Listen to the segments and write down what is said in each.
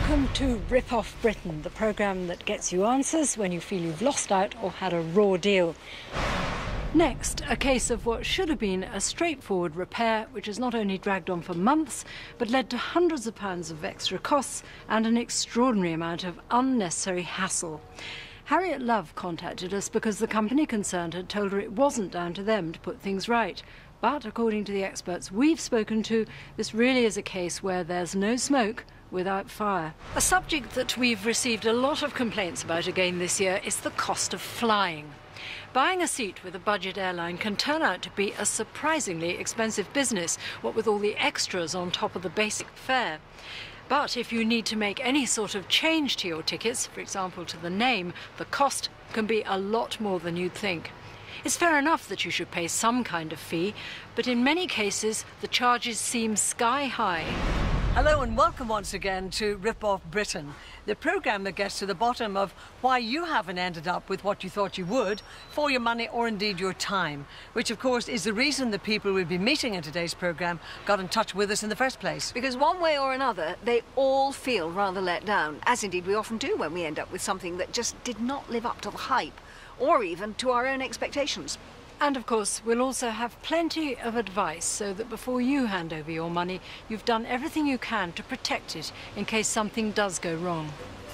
Welcome to Rip Off Britain, the programme that gets you answers when you feel you've lost out or had a raw deal. Next, a case of what should have been a straightforward repair, which has not only dragged on for months, but led to hundreds of pounds of extra costs and an extraordinary amount of unnecessary hassle. Harriet Love contacted us because the company concerned had told her it wasn't down to them to put things right. But according to the experts we've spoken to, this really is a case where there's no smoke without fire. A subject that we've received a lot of complaints about again this year is the cost of flying. Buying a seat with a budget airline can turn out to be a surprisingly expensive business, what with all the extras on top of the basic fare. But if you need to make any sort of change to your tickets, for example to the name, the cost can be a lot more than you'd think. It's fair enough that you should pay some kind of fee, but in many cases the charges seem sky high. Hello and welcome once again to Rip Off Britain, the programme that gets to the bottom of why you haven't ended up with what you thought you would for your money or indeed your time, which of course is the reason the people we'll be meeting in today's programme got in touch with us in the first place. Because one way or another, they all feel rather let down, as indeed we often do when we end up with something that just did not live up to the hype, or even to our own expectations. And of course, we'll also have plenty of advice so that before you hand over your money, you've done everything you can to protect it in case something does go wrong.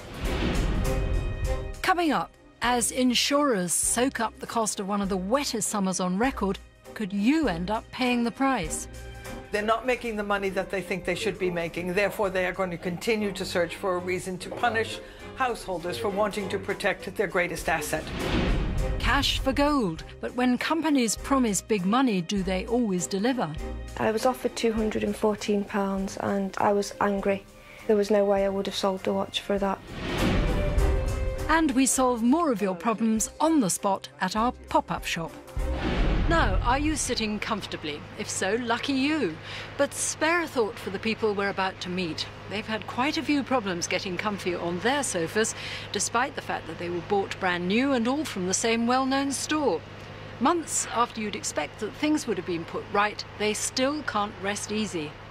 Coming up, as insurers soak up the cost of one of the wettest summers on record, could you end up paying the price? They're not making the money that they think they should be making. Therefore, they are going to continue to search for a reason to punish householders for wanting to protect their greatest asset. Cash for gold. But when companies promise big money, do they always deliver? I was offered £214 and I was angry. There was no way I would have sold the watch for that. And we solve more of your problems on the spot at our pop-up shop. Now, are you sitting comfortably? If so, lucky you. But spare a thought for the people we're about to meet. They've had quite a few problems getting comfy on their sofas, despite the fact that they were bought brand new and all from the same well-known store. Months after you'd expect that things would have been put right, they still can't rest easy.